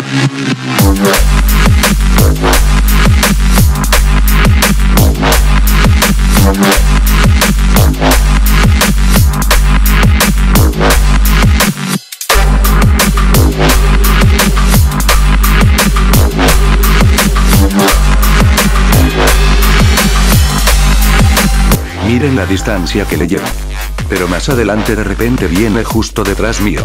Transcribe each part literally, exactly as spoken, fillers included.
Miren la distancia que le lleva. Pero más adelante de repente viene justo detrás mío.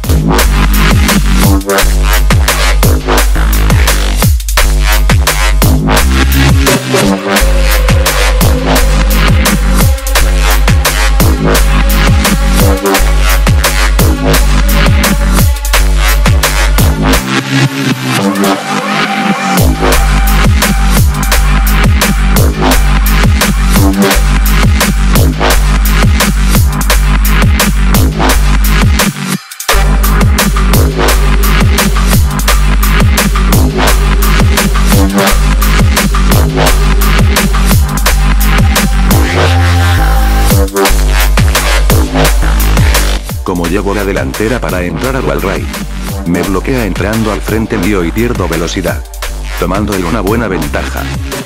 Como llevo la delantera para entrar al wallride, me bloquea entrando al frente mío y pierdo velocidad, tomando él una buena ventaja.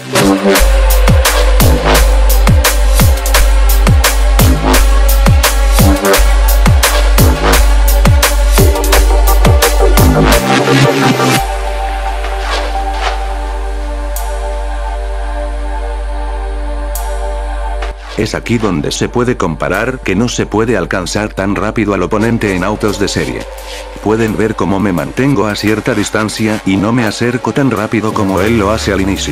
Es aquí donde se puede comparar que no se puede alcanzar tan rápido al oponente en autos de serie. Pueden ver cómo me mantengo a cierta distancia y no me acerco tan rápido como él lo hace al inicio.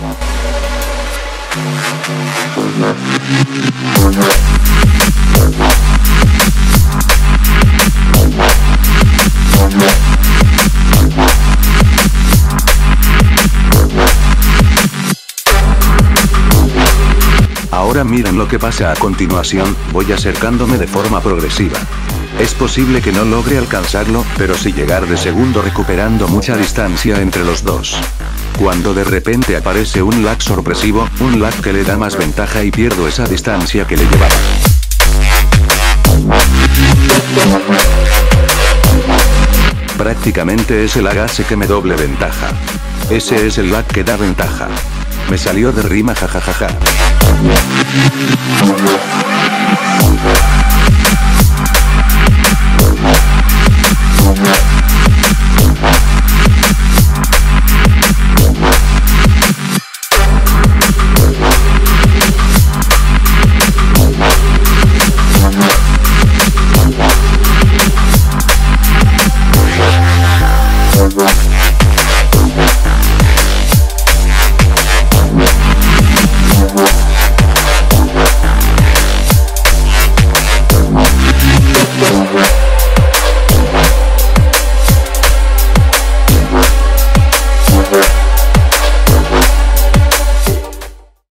Ahora miren lo que pasa a continuación, voy acercándome de forma progresiva. Es posible que no logre alcanzarlo, pero sí llegar de segundo recuperando mucha distancia entre los dos. Cuando de repente aparece un lag sorpresivo, un lag que le da más ventaja y pierdo esa distancia que le llevaba. Prácticamente ese lag hace que me doble ventaja. Ese es el lag que da ventaja. Me salió de rima jajajaja.